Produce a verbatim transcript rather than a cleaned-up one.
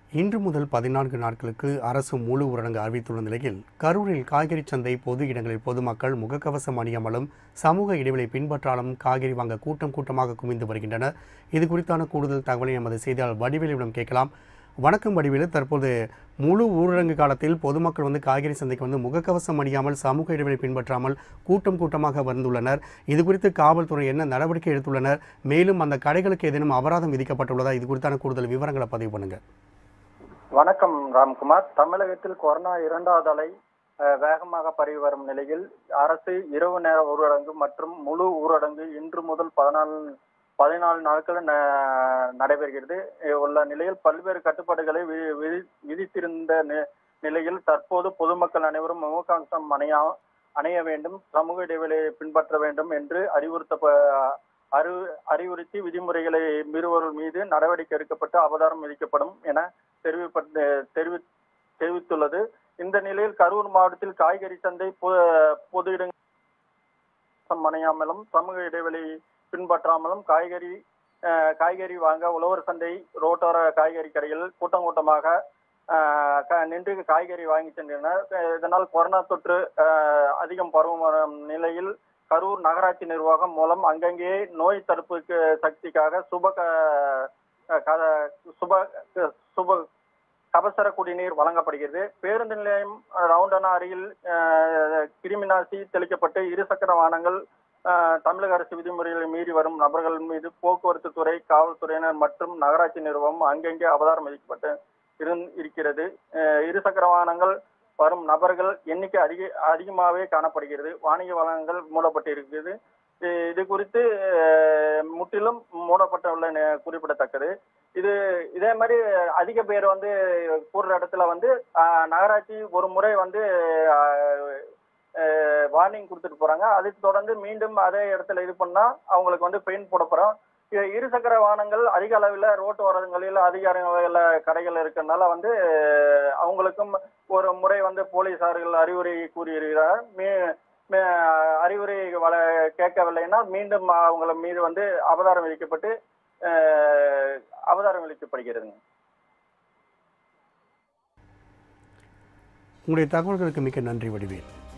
இன்று முதல் பதினான்கு நாட்களுக்கு அரசு முழு ஊரடங்கு அறிவித்துள்ள நிலையில் கரூரில் காய்கறி சந்தை பொது இடங்களில் பொதுமக்கள் முகக்கவசம் அணியாமலும் சமூக இடைவெளி பின்பற்றாலும் காய்கறி வாங்க கூட்டம் கூட்டமாக குவிந்து வருகின்றனர். இது குறித்தான கூடுதல் தகவலை எமது செய்தியாளர் வடிவேலுவிடம் கேட்கலாம். வணக்கம் வடிவேலு, தற்போது முழு ஊரடங்கு காலத்தில் பொதுமக்கள் வந்து காய்கறி சந்தைக்கு வந்து முகக்கவசம் அணியாமல் சமூக இடைவெளி பின்பற்றாமல் கூட்டம் கூட்டமாக வந்துள்ளனர். இது குறித்து காவல்துறை என்ன நடவடிக்கை எடுத்துள்ளனர்? மேலும் அந்த கடைகளுக்கு ஏதேனும் அபராதம் விதிக்கப்பட்டுள்ளதா? இது குறித்தான கூடுதல் விவரங்களை பதிவு பண்ணுங்க. வணக்கம் ராம்குமார். தமிழகத்தில் கொரோனா இரண்டாவது அலை வேகமாக பரவி வரும் நிலையில் அரசு இரவு நேர ஊரடங்கு மற்றும் முழு ஊரடங்கு இன்று முதல் பதினாலு பதினாலு நாட்கள் நடைபெறுகிறது உள்ள நிலையில் பல்வேறு கட்டுப்பாடுகளை விதித்திருந்த நிலையில் தற்போது பொதுமக்கள் அனைவரும் முகக்கவசம் அணையா அணைய வேண்டும், சமூக இடைவெளியை பின்பற்ற வேண்டும் என்று அறிவுறுத்த அறி அறிவுறுத்தி விதிமுறைகளை மீறுவோர் மீது நடவடிக்கை எடுக்கப்பட்டு அபராதம் விதிக்கப்படும் என தெரிவிப்பட்டு தெரிவி தெரிவித்துள்ளது. இந்த நிலையில் கரூர் மாவட்டத்தில் காய்கறி சந்தை பொது இடங்கள் அணையாமலும் சமூக இடைவெளி பின்பற்றாமலும் காய்கறி காய்கறி வாங்க உழவர் சந்தை ரோட்டோர காய்கறி கடைகள் கூட்டம் கூட்டமாக நின்று காய்கறி வாங்கி சென்றனர். இதனால் கொரோனா தொற்று அதிகம் பரவும் நிலையில் கரூர் நகராட்சி நிர்வாகம் மூலம் அங்கங்கே நோய் தடுப்பு சக்திக்காக சுப சுப சுப கபசர குடிநீர் வழங்கப்படுகிறது. பேருந்து நிலையம் ரவுண்டானா அருகில் கிருமிநாசி தெளிக்கப்பட்டு இருசக்கர வாகனங்கள் தமிழக அரசு விதிமுறைகளை மீறி வரும் நபர்கள் மீது போக்குவரத்து துறை, காவல்துறையினர் மற்றும் நகராட்சி நிர்வாகம் அங்கங்கே அபராதம் விதிக்கப்பட்டு இருக்கிறது. இருசக்கர வாகனங்கள் வரும் நபர்கள் எண்ணிக்கை அதிக அதிகமாகவே காணப்படுகிறது. வாணிக வளங்கள் மூடப்பட்டு இருக்கிறது. இது குறித்து முற்றிலும் மூடப்பட்டுள்ள குறிப்பிடத்தக்கது. இது இதே மாதிரி அதிக பேர் வந்து கூடுற இடத்துல வந்து நகராட்சி ஒரு முறை வந்து வார்னிங் கொடுத்துட்டு போறாங்க. அதுக்கு தொடர்ந்து மீண்டும் அதே இடத்துல இது பண்ணா அவங்களுக்கு வந்து பெயின் போட போறோம். இருசக்கர வாகனங்கள் அதிக அளவில் ரோட்டு ஓரங்களில் அதிக அளவில் கடைகள் இருக்கிறதுனால வந்து அவங்களுக்கும் ஒரு முறை வந்து போலீசார்கள் அறிவுரை கூறியிருக்கிறார். மீ அறிவுரை வள கேட்கவில்லைன்னா மீண்டும் அவங்கள மீது வந்து அபராதம் விதிக்கப்பட்டு அபராதம் விதிக்கப்படுகிறது. உங்களுடைய தகவல்களுக்கு மிக்க நன்றி வடிவேல்.